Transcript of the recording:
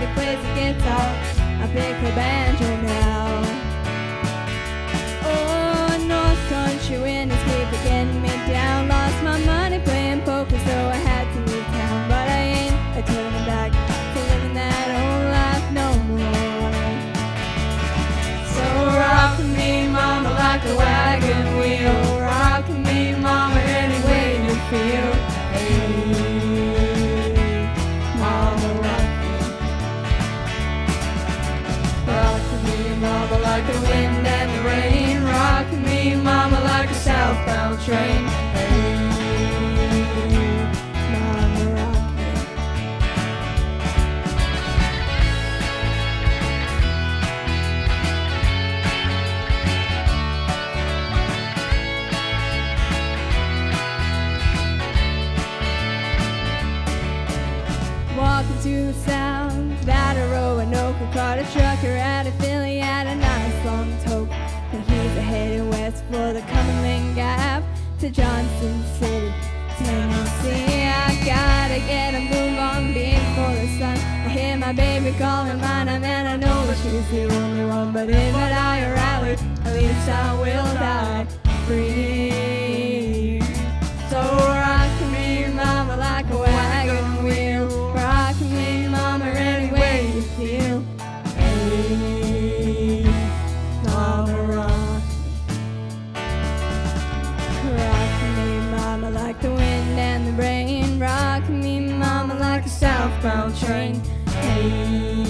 Daddy plays the guitar, I pick the banjo now. Oh, North Country wind is keep getting me down. Lost my money playing poker, so I had to leave town. But I ain't turning back to living that old life no more. So rock me, mama, like a wagon wheel. Rock me, mama, any way you feel. Hey, mama, rock me. Rock me, mama, like the wind and the rain. Rock me, mama, like a southbound train. Hey, mama, rock me. Walking to the sound, Paraoa, caught a trucker at a Philly at a nice long toke. And he's heading west for the Cumberland Gap to Johnson City, Tennessee. I gotta get a move on before the sun. I hear my baby calling mine, and I know that she's the only one. But if I die a rally, at least I will die free. So rock me, mama, like a wagon wheel. Rock me, mama, any way you feel. Hey, mama, rock. Rock me, mama, like the wind and the rain. Rock me, mama, like a southbound train. Hey.